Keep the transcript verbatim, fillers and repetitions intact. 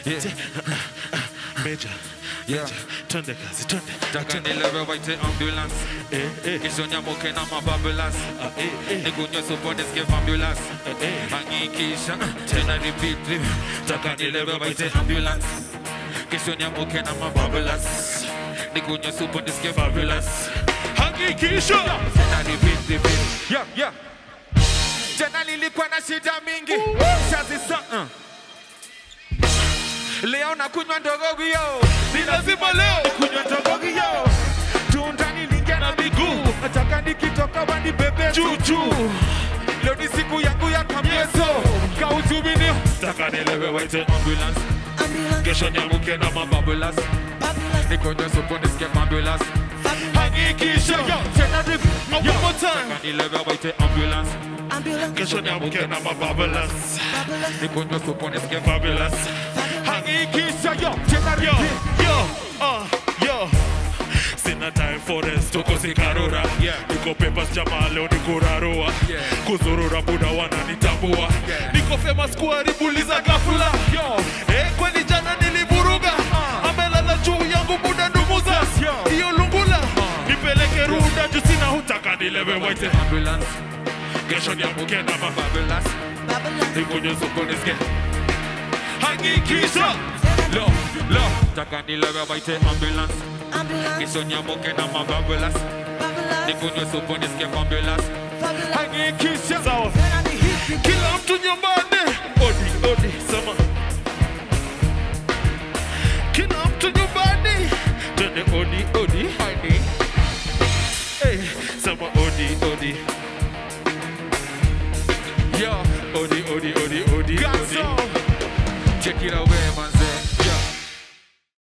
Major, yeah. Twende kazi, twende. Taka nilewe waite ambulance. Eh, eh. Kisho nyamuke na mababulas. Eh, eh. Nikunyo supones give ambulance. Eh, eh. Hangi kisha, tena repeat repeat. Taka nilewe waite ambulance. Kisho nyamuke na mababulas. Nikunyo supones give ambulance. Hangi kisha. Tena repeat repeat. Yeah, yeah. Jana nilikuwa na shida mingi. Shazi sa. Leo na kunywa ndogo yo. Ni lazima leo kunywa ndogo yo. Tunda nilingia na miguu. Nataka nikitoka wani bebe Chuchu. Leo ni siku yangu ya kamieso. Kautubini. Taka nilewe waite ambulance. Kesho nyamuke na mababulas. Nikonyo supone skip ambulance. Hangi kisha. Yo, Tena rip. one more time. Taka nilewe waite ambulance. Kesho nyamuke na mababulas. Nikonyo supone skip Fabulous. Hangi kisha yo. Tena Yo, rip. yo, uh, yo. Sina time for this, tuko sikarura. Yeah. Niko papers jamaa leo niko rarua. Yeah. Kuzurura buda wananitambua. Yeah. Niko famous kuharibuliza ghafla. Yo, eh kweli jana nilivuruga. Uh. Amelala juu yangu buda ndumuza. Yo. Hiyo lungula. Uh. Nipeleke ruda juu sina hutaka nilewe waite. Ambulance. Kesho niambuke na mama. Babulas. Nikunyo supone skip. Hangi kisha. Lo, lo. Taka nilewe waite ambulance. Kisho nyamuke na mababulas. Nikunyo supone skip ambulance. Hangi kisha. Sawa. Kila mtu nyumbani. Odi, odi, sama. Kila mtu nyumbani. Twende odi, odi. Hangi. Hey, sama odi, odi. Yo. Odi, odi, odi.